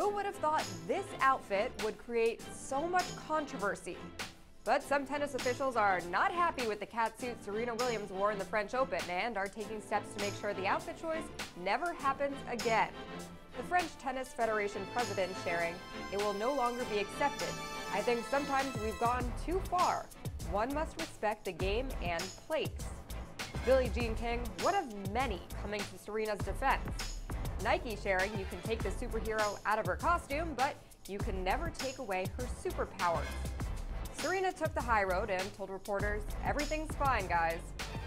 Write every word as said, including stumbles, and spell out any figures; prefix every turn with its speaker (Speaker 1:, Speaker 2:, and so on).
Speaker 1: Who would have thought this outfit would create so much controversy? But some tennis officials are not happy with the catsuit Serena Williams wore in the French Open and are taking steps to make sure the outfit choice never happens again. The French Tennis Federation president sharing, "It will no longer be accepted. I think sometimes we've gone too far. One must respect the game and place." Billie Jean King, one of many coming to Serena's defense. Nike sharing, "You can take the superhero out of her costume, but you can never take away her superpowers." Serena took the high road and told reporters, "Everything's fine, guys."